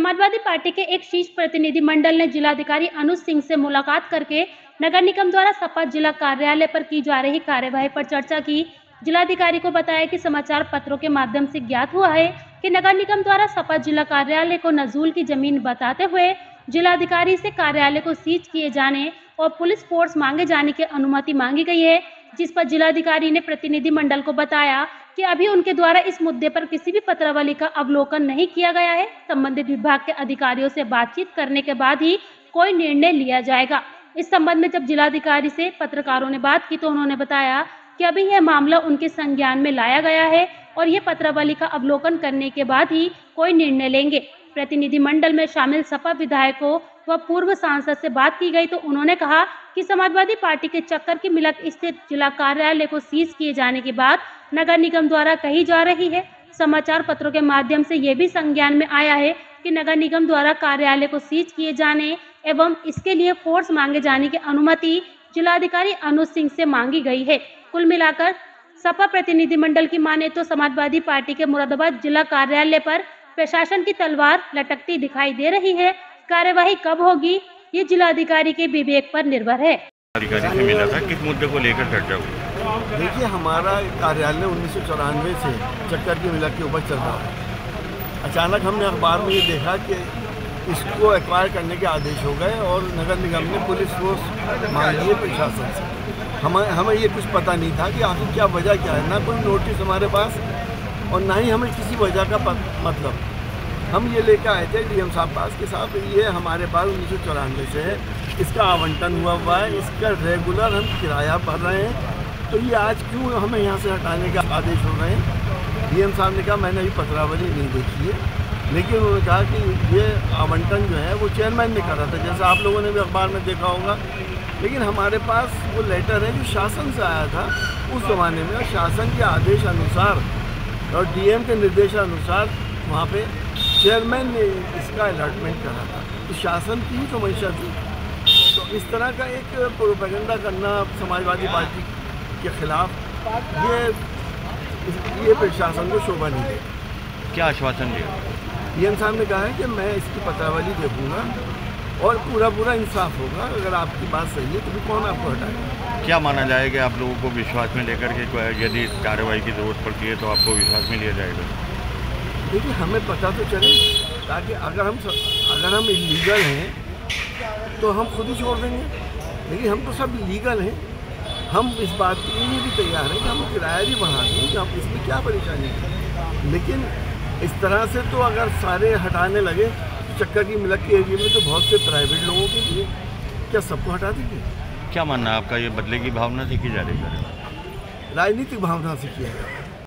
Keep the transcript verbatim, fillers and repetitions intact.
Samajwadi party के एक शीर्ष प्रतिनिधि मंडल ने जिलाधिकारी अनुज सिंह से मुलाकात करके नगर निगम द्वारा सपा जिला कार्यालय पर की जा रही कार्यवाही पर चर्चा की। जिलाधिकारी को बताया कि समाचार पत्रों के माध्यम से ज्ञात हुआ है कि नगर निगम द्वारा सपा जिला कार्यालय को नजूल की जमीन बताते हुए जिलाधिकारी से कार्यालय को सीज किए जाने और पुलिस फोर्स मांगे जाने की अनुमति मांगी गई है, जिस पर जिलाधिकारी ने प्रतिनिधि मंडल को बताया कि अभी उनके द्वारा इस मुद्दे पर किसी भी पत्रावली का अवलोकन नहीं किया गया है। संबंधित विभाग के अधिकारियों से बातचीत करने के बाद ही कोई निर्णय लिया जाएगा। इस संबंध में जब जिलाधिकारी से पत्रकारों ने बात की तो उन्होंने बताया कि अभी यह मामला उनके संज्ञान में लाया गया है और यह पत्रावली का अवलोकन करने के बाद ही कोई निर्णय लेंगे। प्रतिनिधि मंडल में शामिल सपा विधायकों व पूर्व सांसद से बात की गई तो उन्होंने कहा कि समाजवादी पार्टी के चक्कर की मिलक स्थित जिला कार्यालय को सीज किए जाने की बात नगर निगम द्वारा कही जा रही है। समाचार पत्रों के माध्यम से ये भी संज्ञान में आया है कि नगर निगम द्वारा कार्यालय को सीज किए जाने एवं इसके लिए फोर्स मांगे जाने की अनुमति जिलाधिकारी अनुज सिंह से मांगी गई है। कुल मिलाकर सपा प्रतिनिधि मंडल की माने तो समाजवादी पार्टी के मुरादाबाद जिला कार्यालय पर प्रशासन की तलवार लटकती दिखाई दे रही है। कार्यवाही कब होगी ये जिलाधिकारी के विवेक पर निर्भर है। अधिकारी से मिला था, किस मुद्दे को लेकर चर्चा हुई? देखिए, हमारा कार्यालय उन्नीस सौ चौरानवे से चक्कर की मिलक के ऊपर चल रहा है। अचानक हमने अखबार में ये देखा कि इसको एक्वायर करने के आदेश हो गए और नगर निगम ने पुलिस फोर्स मांगी है प्रशासन से। हमें हमें ये कुछ पता नहीं था कि आखिर क्या वजह क्या है, ना कोई नोटिस हमारे पास और ना ही हमें किसी वजह का मतलब। हम ये लेकर आए थे डीएम साहब पास के साथ, ये हमारे पास उन्नीस सौ चौरानवे से है, इसका आवंटन हुआ हुआ है, इसका रेगुलर हम किराया भर रहे हैं, तो ये आज क्यों हमें यहाँ से हटाने का आदेश हो रहे हैं। डीएम साहब ने कहा मैंने अभी पत्रावली नहीं देखी है, लेकिन उन्होंने कहा कि ये आवंटन जो है वो चेयरमैन ने करा था, जैसा आप लोगों ने भी अखबार में देखा होगा। लेकिन हमारे पास वो लेटर है जो शासन से आया था उस ज़माने में, और शासन के आदेश अनुसार और डीएम के निर्देशानुसार वहाँ पे चेयरमैन ने इसका अलॉटमेंट करा था, तो शासन की ही तो मंशा थी। तो इस तरह का एक प्रोपेगेंडा करना समाजवादी पार्टी के खिलाफ ये ये प्रशासन को शोभा नहीं देगा। क्या आश्वासन दिया? डीएम साहब ने कहा है कि मैं इसकी पत्रावली देखूंगा और पूरा पूरा इंसाफ होगा, अगर आपकी बात सही है तो भी कौन आपको हटाएगा। क्या माना जाएगा आप लोगों को विश्वास में लेकर के यदि कार्रवाई की जरूरत पड़ती है तो आपको विश्वास में लिया जाएगा? देखिए, हमें पता तो चले, ताकि अगर हम अगर हम इलीगल हैं तो हम खुद ही छोड़ देंगे, लेकिन हम तो सब लीगल हैं। हम इस बात के लिए भी तैयार हैं कि हम किराया भी बढ़ा दें, कि हम इसमें क्या परेशानी है। लेकिन इस तरह से तो अगर सारे हटाने लगे तो चक्कर की मिलक के एरिया में तो बहुत से प्राइवेट लोगों के लिए क्या सबको हटा देंगे? क्या मानना है आपका, ये बदले की भावना से की जा रही है? राजनीतिक भावना से किया जाए।